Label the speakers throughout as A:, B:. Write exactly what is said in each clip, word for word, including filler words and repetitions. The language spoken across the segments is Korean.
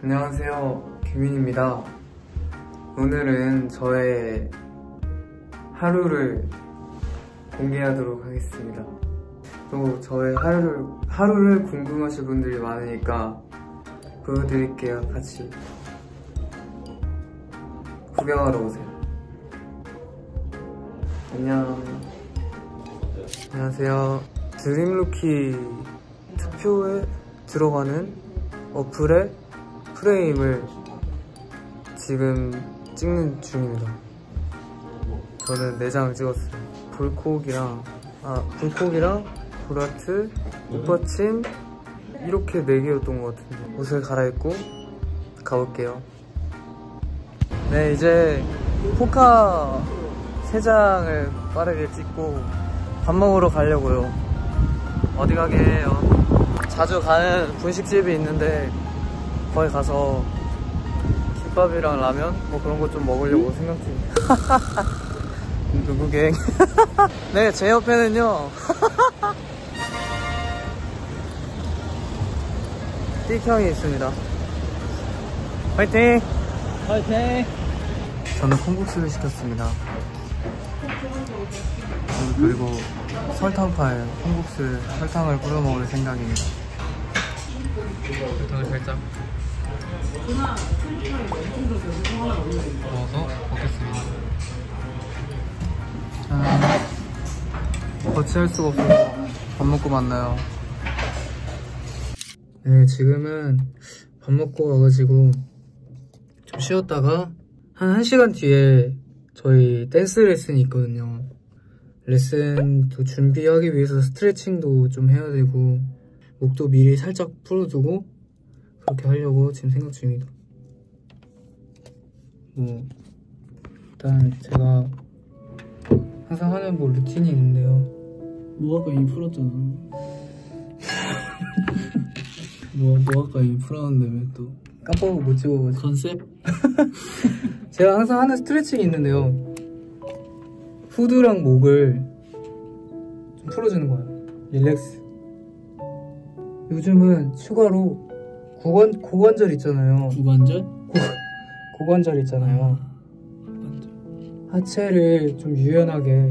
A: 안녕하세요, 규민입니다. 오늘은 저의 하루를 공개하도록 하겠습니다. 또 저의 하루를, 하루를 궁금하신 분들이 많으니까 보여드릴게요. 같이 구경하러 오세요. 안녕. 안녕하세요. 드림루키 투표에 들어가는 어플의 프레임을 지금 찍는 중입니다. 저는 네 장을 찍었어요. 불콕이랑 아 불콕이랑 보라트, 꽃받침 이렇게 네 개였던 것 같은데 옷을 갈아입고 가볼게요. 네, 이제 포카 세 장을 빠르게 찍고 밥 먹으러 가려고요. 어디 가게 해요? 자주 가는 분식집이 있는데 거기 가서 김밥이랑 라면 뭐 그런 거 좀 먹으려고 생각 중입니다. 누구갱? 네, 제 옆에는요 띠형이 있습니다. 화이팅! 화이팅! 저는 콩국수를 시켰습니다. 그리고 설탕파에 콩국수에 설탕을 뿌려 먹을 생각입니다. 설탕을 살짝 넣어서 먹겠습니다. 자, 거치할 수가 없어서 밥 먹고 만나요. 네, 지금은 밥 먹고 와가지고 좀 쉬었다가 한 1시간 뒤에 저희 댄스 레슨이 있거든요. 레슨도 준비하기 위해서 스트레칭도 좀 해야 되고 목도 미리 살짝 풀어두고 그렇게 하려고 지금 생각 중입니다. 뭐 일단 제가 항상 하는 뭐 루틴이 있는데요.
B: 뭐 아까 이 풀었잖아. 뭐, 뭐 아까 이 풀었는데 왜 또
A: 깜빡하고 못 찍어가지고.
B: 컨셉?
A: 제가 항상 하는 스트레칭이 있는데요. 후드랑 목을 좀 풀어주는 거예요. 릴렉스. 요즘은 추가로 고관, 고관절 있잖아요.
B: 고관절?
A: 고, 고관절 있잖아요.
B: 고관절.
A: 하체를 좀 유연하게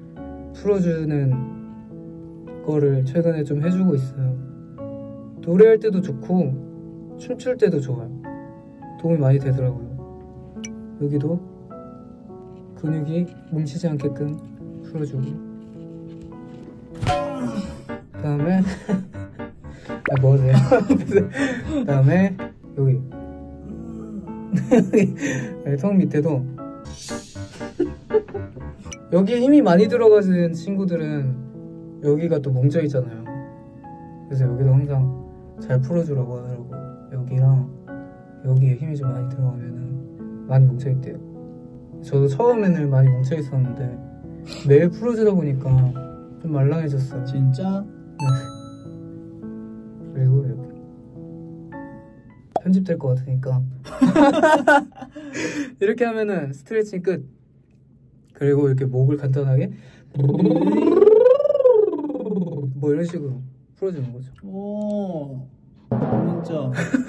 A: 풀어주는 거를 최근에 좀 해주고 있어요. 노래할 때도 좋고 춤출 때도 좋아요. 도움이 많이 되더라고요. 여기도 근육이 뭉치지 않게끔 풀어주고 그 다음에 아, 뭐하세요? 그 다음에 여기 턱 밑에도 여기에 힘이 많이 들어가는 친구들은 여기가 또 뭉쳐있잖아요. 그래서 여기도 항상 잘 풀어주라고 하더라고. 여기랑 여기에 힘이 좀 많이 들어가면은 많이 뭉쳐있대요. 저도 처음에는 많이 뭉쳐있었는데 매일 풀어주다 보니까 좀 말랑해졌어요.
B: 진짜?
A: 네. 그리고 여기 편집될 것 같으니까 이렇게 하면은 스트레칭 끝. 그리고 이렇게 목을 간단하게 뭐 이런 식으로 풀어주는 거죠.
B: 오, 진짜.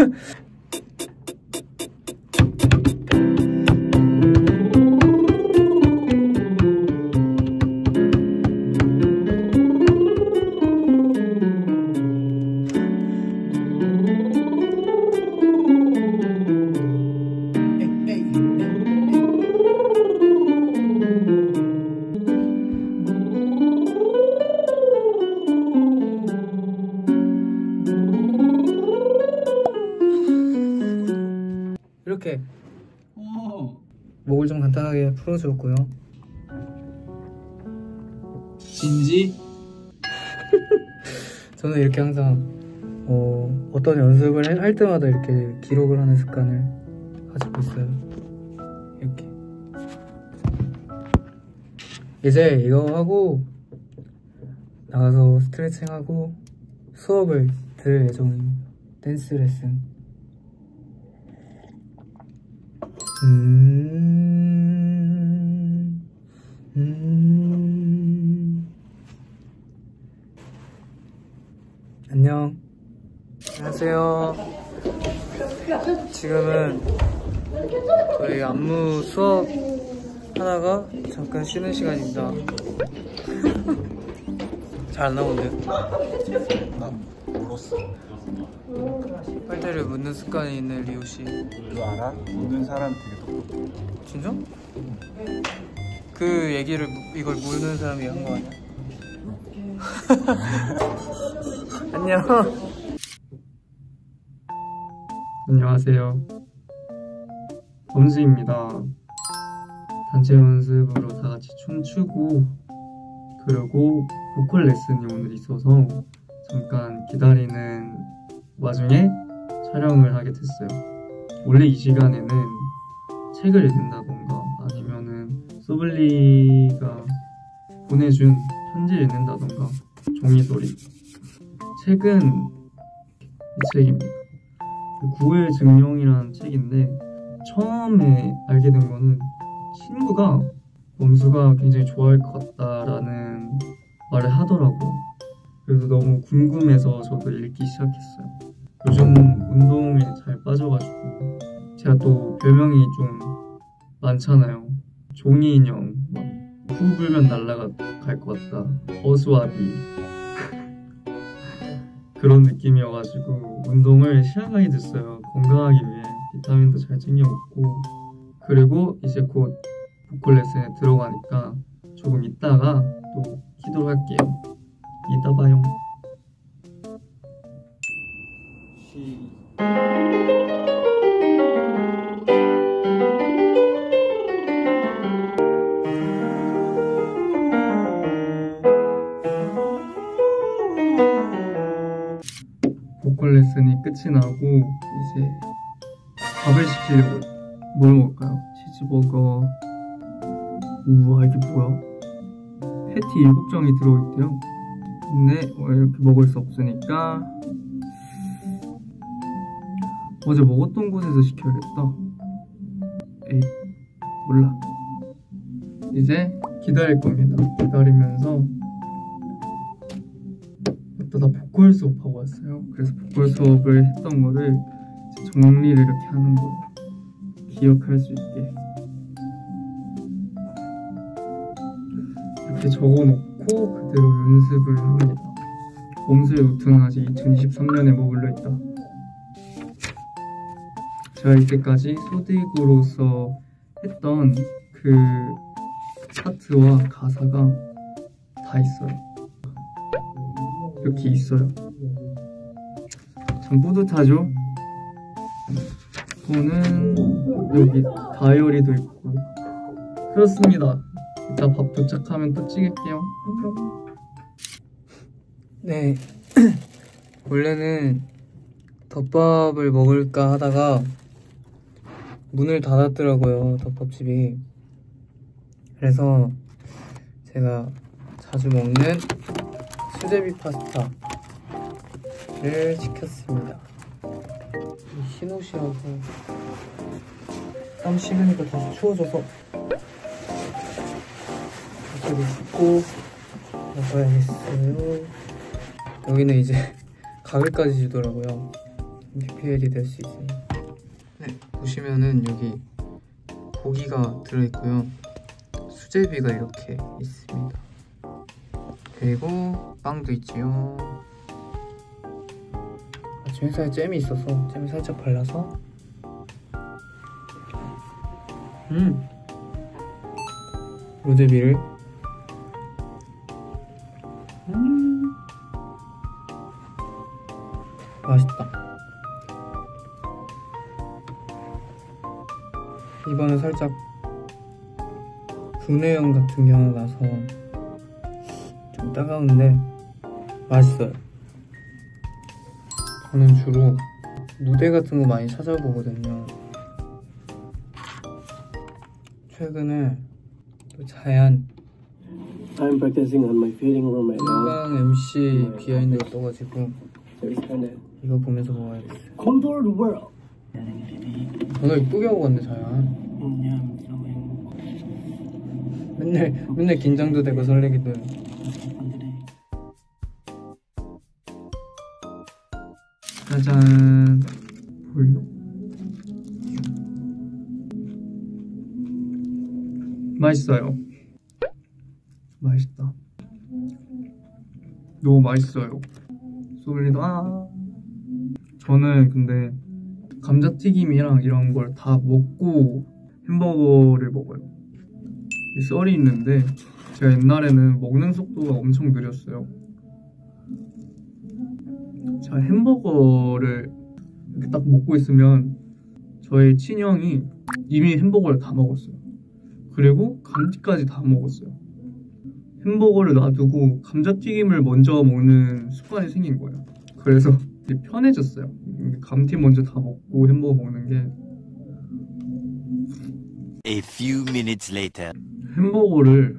A: 이렇게
B: 오.
A: 목을 좀 간단하게 풀어주었고요.
B: 진지?
A: 저는 이렇게 항상 어, 어떤 연습을 할 때마다 이렇게 기록을 하는 습관을 가지고 있어요. 이렇게 이제 이거 하고 나가서 스트레칭하고 수업을 들을 예정입니다. 댄스 레슨. 음, 음. 안녕. 안녕하세요. 지금은 저희 안무 수업 하다가 잠깐 쉬는 시간입니다. 잘 안 나오는데요?
C: 나 물었어.
A: 빨대를 묻는 습관이 있는 리오씨.
C: 너 알아? 묻는 사람 되게 똑똑해.
A: 진짜? 그 얘기를 이걸 모르는 사람이 한 거 아니야? 안녕. 안녕하세요. 범수입니다. 단체 연습으로 다 같이 춤추고 그리고 보컬 레슨이 오늘 있어서 잠깐 기다리는 와중에 촬영을 하게 됐어요. 원래 이 시간에는 책을 읽는다던가 아니면은 소블리가 보내준 편지를 읽는다던가 종이소리. 책은 이 책입니다. 구의 증명이라는 책인데 처음에 알게 된 거는 친구가 범수가 굉장히 좋아할 것 같다라는 말을 하더라고요. 그래서 너무 궁금해서 저도 읽기 시작했어요. 요즘 운동에 잘 빠져가지고 제가 또 별명이 좀 많잖아요. 종이 인형, 막 후 불면 날아갈 것 같다, 허수아비 그런 느낌이어가지고 운동을 시작하게 됐어요. 건강하기 위해 비타민도 잘 챙겨 먹고. 그리고 이제 곧 보컬 레슨에 들어가니까 조금 있다가 또 키도록 할게요. 이따 봐요. 보컬 레슨이 끝이 나고 이제 밥을 시키려고요. 뭘 먹을까요? 치즈버거. 우와, 이게 뭐야? 패티 일곱 점이 들어있대요. 근데 이렇게 먹을 수 없으니까 어제 먹었던 곳에서 시켜야겠다. 에이, 몰라. 이제 기다릴 겁니다. 기다리면서 나 보컬 수업하고 왔어요. 그래서 보컬 수업을 했던 거를 정리를 이렇게 하는 거예요. 기억할 수 있게 이렇게 적어놓고 그대로 연습을 합니다. 범수의 노트는 아직 이천이십삼 년에 머물러 있다. 제가 이때까지 소딕으로서 했던 그 파트와 가사가 다 있어요. 이렇게 있어요. 참 뿌듯하죠? 저는 여기 다이어리도 있고 그렇습니다. 이따 밥 도착하면 또 찍을게요. 네, 원래는 덮밥을 먹을까 하다가 문을 닫았더라고요, 덮밥집이. 그래서 제가 자주 먹는 수제비 파스타를 시켰습니다. 흰 옷이라서 땀 식으니까 다시 추워져서 옷을 입고 나가야겠어요. 여기는 이제 가글까지 주더라고요. 피피엘이 될 수 있어요. 네, 보시면은 여기 고기가 들어있고요, 수제비가 이렇게 있습니다. 그리고 빵도 있지요. 아침 회사에 잼이 있어서 잼 살짝 발라서 음 로제비를 음 맛있다. 이번에 살짝 구내염 같은 게 하나 나서 좀 따가운데 맛있어요. 저는 주로 무대 같은 거 많이 찾아보거든요. 최근에 또 자연
B: I'm practicing on my fitting room right now.
A: 한강 엠씨 비하인드가 떠가지고
B: So it's kind of
A: 이거 보면서 먹어야겠어요.
B: contour the world.
A: 오늘 이쁘게 하고 갔네, 자연. 맨날 맨날 긴장도 되고 설레기도 해요. 짜잔, 볼륨. 맛있어요. 맛있다. 너무 맛있어요. 소블리도 아. 저는 근데 감자튀김이랑 이런 걸 다 먹고 햄버거를 먹어요. 이 썰이 있는데 제가 옛날에는 먹는 속도가 엄청 느렸어요. 제가 햄버거를 이렇게 딱 먹고 있으면 저희 친형이 이미 햄버거를 다 먹었어요. 그리고 감튀까지 다 먹었어요. 햄버거를 놔두고 감자튀김을 먼저 먹는 습관이 생긴 거예요. 그래서 되게 편해졌어요. 감튀 먼저 다 먹고 햄버거 먹는 게.
D: A few minutes later.
A: 햄버거를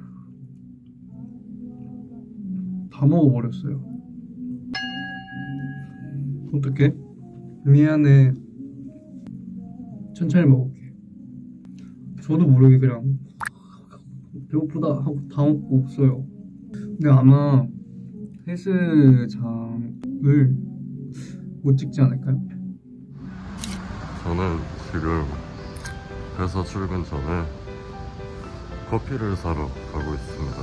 A: 다 먹어버렸어요. 어떡해? 미안해. 천천히 먹을게. 저도 모르게 그냥 배고프다 하고 다 먹고 없어요. 근데 아마 헬스장을 못 찍지 않을까요?
E: 저는 지금 회사 출근 전에 커피를 사러 가고 있습니다.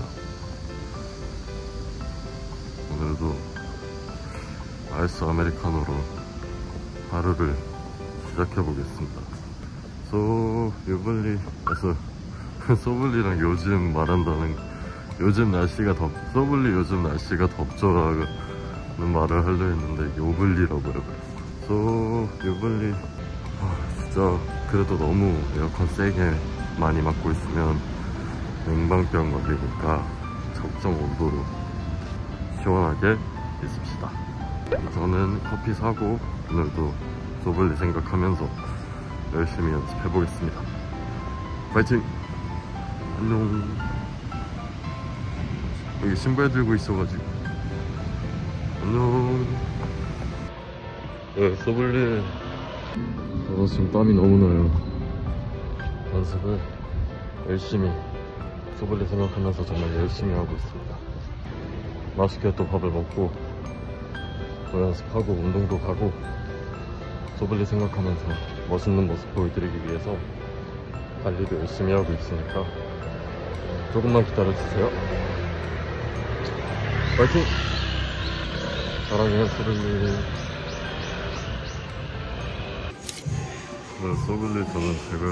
E: 오늘도 아이스 아메리카노로 하루를 시작해보겠습니다. 소유블리에서 소블리랑 요즘 말한다는 요즘 날씨가 덥 소블리 요즘 날씨가 덥죠라는 말을 하려 했는데 요블리라고 해요. 소유블리 아, 진짜 그래도 너무 에어컨 세게 많이 맞고 있으면 냉방병 걸리니까 적정 온도로 시원하게 있읍시다. 저는 커피 사고 오늘도 소블리 생각하면서 열심히 연습해보겠습니다. 파이팅! 안녕. 여기 신발 들고 있어가지고 안녕. 네, 소블리 저도 지금 땀이 너무 나요. 연습을 열심히 소블리 생각하면서 정말 열심히 하고 있습니다. 맛있게 또 밥을 먹고 또 연습하고 운동도 가고 소블리 생각하면서 멋있는 모습 보여드리기 위해서 관리도 열심히 하고 있으니까 조금만 기다려주세요. 파이팅! 사랑해요 소블리. 네, 소블리 저는 지금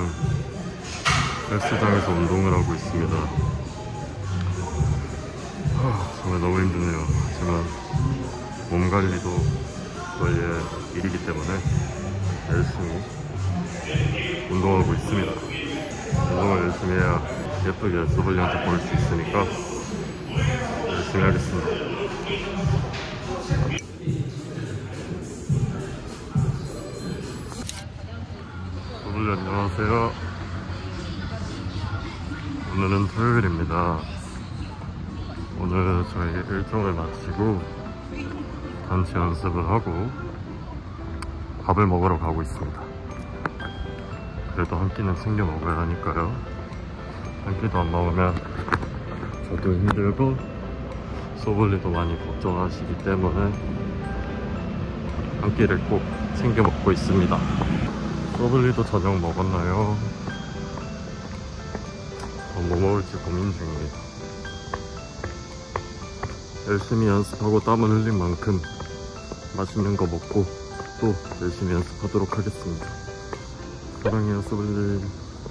E: 헬스장에서 운동을 하고 있습니다. 하, 정말 너무 힘드네요. 하지만 몸 관리도 저희의 일이기 때문에 열심히 운동하고 있습니다. 운동을 열심히 해야 예쁘게 소블리한테 보일 수 있으니까 열심히 하겠습니다. 소블리 안녕하세요. 오늘은 토요일입니다. 오늘 저희 일정을 마치고 단체 연습을 하고 밥을 먹으러 가고 있습니다. 그래도 한 끼는 챙겨 먹어야 하니까요. 한 끼도 안 먹으면 저도 힘들고 소블리도 많이 걱정하시기 때문에 한 끼를 꼭 챙겨 먹고 있습니다. 소블리도 저녁 먹었나요? 어, 뭐 먹을지 고민 중입니다. 열심히 연습하고 땀을 흘린 만큼 맛있는 거 먹고 또 열심히 연습하도록 하겠습니다. 사랑해요 소블리.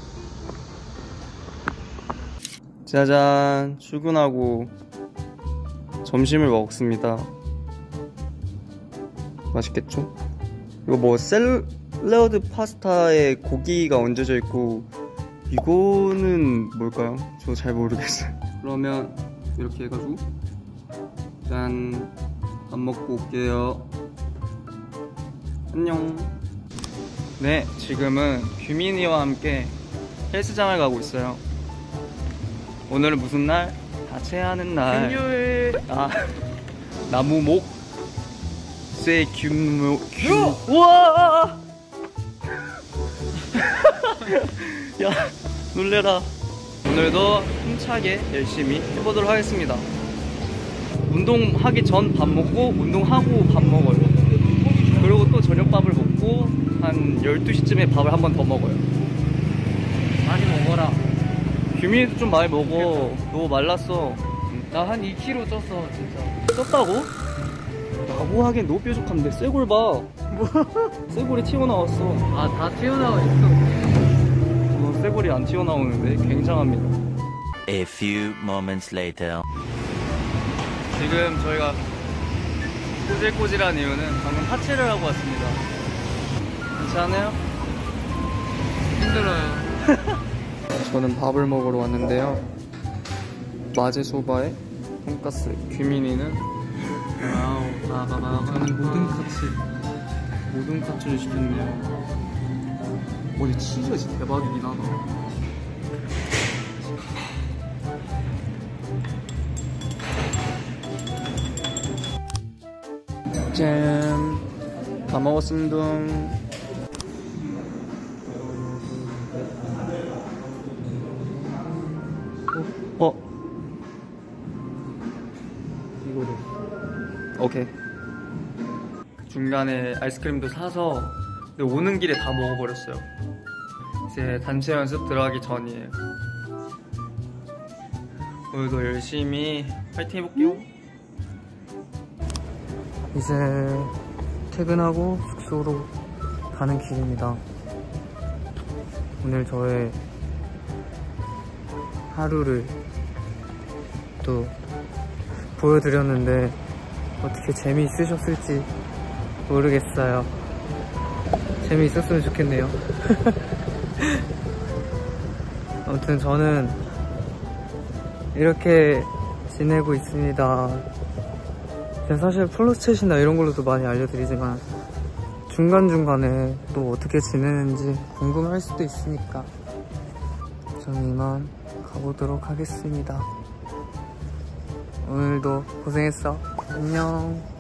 F: 짜잔, 출근하고 점심을 먹습니다. 맛있겠죠? 이거 뭐 샐러드 파스타에 고기가 얹어져 있고 이거는 뭘까요? 저 잘 모르겠어요. 그러면 이렇게 해가지고 짠, 밥 먹고 올게요. 안녕. 네, 지금은 규민이와 함께 헬스장을 가고 있어요. 오늘은 무슨 날? 다채하는 날. 금요일. 아, 나무목 쇠 규모 규. 우와! 야, 놀래라. 오늘도 힘차게 열심히 해보도록 하겠습니다. 운동하기 전 밥 먹고 운동하고 밥 먹어요. 그리고 또 저녁밥을 먹고 한 열두 시쯤에 밥을 한 번 더 먹어요. 많이 먹어라. 규민이도 좀 많이 먹어. 너무 말랐어. 나 한 이 킬로그램 쪘어 진짜. 쪘다고? 나고 하기엔 너무 뾰족한데. 쇠골 봐. 뭐? 쇠골이 튀어나왔어.
A: 아, 다 튀어나와 있어.
F: 어, 쇠골이 안 튀어나오는데 굉장합니다.
D: A few moments later.
F: 지금 저희가 꼬질꼬질한 이유는 방금 하체를 하고 왔습니다. 괜찮아요?
A: 힘들어요.
F: 저는 밥을 먹으러 왔는데요. 마제소바에 돈가스, 규민이는 와우, 바바바바.
A: 저는 모든 카츠.
F: 모든 카츠를 시켰네요. 어디 치즈가 진짜 대박이긴 하다. 짠! 다 먹었습니다. 어? 이거를. 오케이. 중간에 아이스크림도 사서 근데 오는 길에 다 먹어버렸어요. 이제 단체 연습 들어가기 전이에요. 오늘도 열심히 파이팅 해볼게요.
A: 이제 퇴근하고 숙소로 가는 길입니다. 오늘 저의 하루를 또 보여드렸는데 어떻게 재미있으셨을지 모르겠어요. 재미있었으면 좋겠네요. 아무튼 저는 이렇게 지내고 있습니다. 사실 플로챗이나 이런 걸로도 많이 알려드리지만 중간중간에 또 어떻게 지내는지 궁금할 수도 있으니까 저는 이만 가보도록 하겠습니다. 오늘도 고생했어. 안녕.